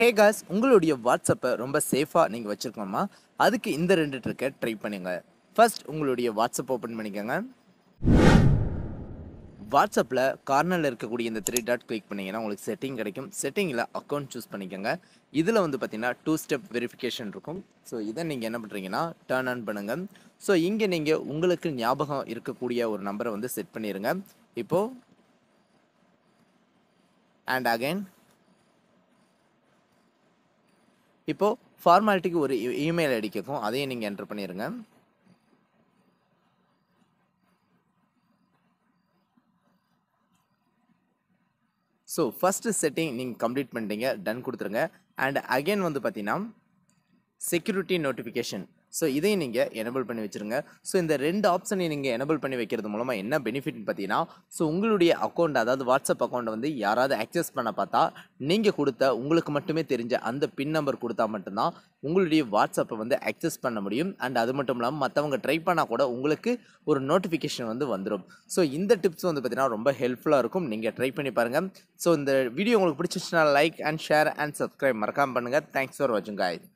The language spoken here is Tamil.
ஹே காய்ஸ், உங்களுடைய வாட்ஸ்அப்பை ரொம்ப சேஃபாக நீங்கள் வச்சுருக்கோமா? அதுக்கு இந்த 2 ட்ரிக்கை ட்ரை பண்ணுங்க. ஃபர்ஸ்ட் உங்களுடைய வாட்ஸ்அப் ஓப்பன் பண்ணிக்கோங்க. வாட்ஸ்அப்பில் கார்னரில் இருக்கக்கூடிய இந்த 3 டாட் கிளிக் பண்ணிங்கன்னா உங்களுக்கு செட்டிங் கிடைக்கும். செட்டிங்கில் அக்கௌண்ட் சூஸ் பண்ணிக்கோங்க. இதில் வந்து பார்த்தீங்கன்னா 2 ஸ்டெப் வெரிஃபிகேஷன் இருக்கும். ஸோ இதை நீங்கள் என்ன பண்ணுறீங்கன்னா டர்ன் ஆன் பண்ணுங்கள். ஸோ இங்கே நீங்கள் உங்களுக்கு ஞாபகம் இருக்கக்கூடிய ஒரு நம்பரை வந்து செட் பண்ணிடுங்க. இப்போது அண்ட் அகைன் இப்போது ஃபார்மாலிட்டிக்கு ஒரு இமெயில் ஐடி கேட்கும், அதையும் நீங்கள் என்டர் பண்ணிடுங்க. ஸோ ஃபஸ்ட்டு செட்டிங் நீங்கள் கம்ப்ளீட் பண்ணிட்டீங்க, டன் கொடுத்துருங்க. அண்ட் அகைன் வந்து பார்த்தீங்கன்னா செக்யூரிட்டி நோட்டிஃபிகேஷன், ஸோ இதையும் நீங்கள் எனபிள் பண்ணி வச்சுருங்க. ஸோ இந்த 2 ஆப்ஷனையும் நீங்கள் எனபிள் பண்ணி வைக்கிறது மூலமாக என்ன பெனிஃபிட்னு பார்த்தீங்கன்னா, ஸோ உங்களுடைய அக்கௌண்ட், அதாவது வாட்ஸ்அப் அக்கௌண்ட்டை வந்து யாராவது ஆக்சஸ் பண்ண பார்த்தா நீங்கள் கொடுத்த உங்களுக்கு மட்டுமே தெரிஞ்ச அந்த பின் நம்பர் கொடுத்தா மட்டும்தான் உங்களுடைய வாட்ஸ்அப்பை வந்து ஆக்சஸ் பண்ண முடியும். அண்ட் அது மட்டும் இல்லாமல் மற்றவங்க ட்ரை பண்ணால் கூட உங்களுக்கு ஒரு நோட்டிஃபிகேஷன் வந்து வந்துடும். ஸோ இந்த டிப்ஸ் வந்து பார்த்தீங்கன்னா ரொம்ப ஹெல்ப்ஃபுல்லாக இருக்கும், நீங்கள் ட்ரை பண்ணி பாருங்கள். ஸோ இந்த வீடியோ உங்களுக்கு பிடிச்சிச்சுன்னா like and share and subscribe மறக்காமல் பண்ணுங்கள். தேங்க்ஸ் ஃபார் வாட்சிங் காய்ஸ்.